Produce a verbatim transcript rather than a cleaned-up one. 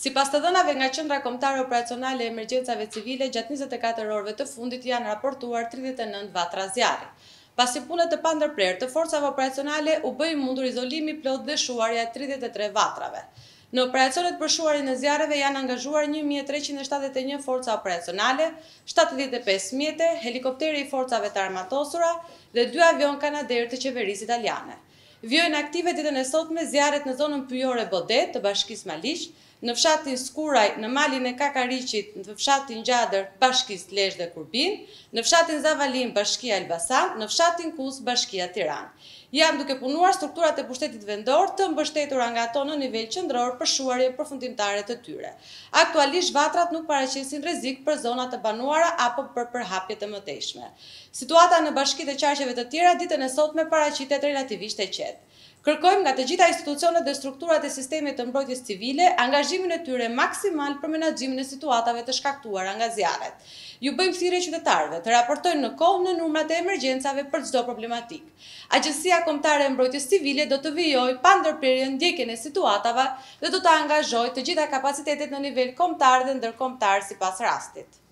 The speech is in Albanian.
Sipas të dhënave nga Qendra Kombëtare Operacionale e Emergjencave Civile, gjatë njëzet e katër orëve të fundit janë raportuar tridhjetë e nëntë vatra zjarri. Pasi punët të pandërprerë të forcave operacionale, u bëi mundur izolimi plot dhe shuarja e tridhjetë e tre vatrave. Në operacionet për shuarin e zjarreve janë angazhuar një mijë e treqind e shtatëdhjetë e një forca operacionale, shtatëdhjetë e pesë mjete, helikopteri i forcave të armatosura dhe dy avion kanader të qeverisë italiane. Vjojnë aktive ditën e sotme zjarret në zonën pyjore Bodet të Bashkisë Maliq, në fshatin Skuraj, në malin e Kakariqit, në fshatin Gjadër, Bashkisë Lezhë dhe Kurbin, në fshatin Zavalin, Bashkia Elbasan, në fshatin Kus, Bashkia Tiranë. Janë duke punuar strukturat e pushtetit vendor të mbështetura nga ato në nivel qendror për shuarje përfundimtare të tyre. Aktualisht vatrat nuk paraqesin rrezik për zona të banuara apo për përhapje të mëtejshme. Situata në bashkitë e qarqeve të tjera ditën e sotme paraqitet relativisht e qetë. Kërkojmë nga të gjitha institucionet dhe strukturat e sistemit të mbrojtjes civile angazhimin e tyre maksimal për menaxhimin e situatave të shkaktuara nga zjarret. Ju bëjmë thirrje qytetarëve të raportojnë në kohë në numrat e emergjencave për çdo problematik. Agjencia Kombëtare e Mbrojtjes Civile do të vijojë pa ndërprerje ndjekjen e situatave dhe do të angazhojë të gjitha kapacitetet në nivel kombëtar dhe ndërkombëtar sipas rastit.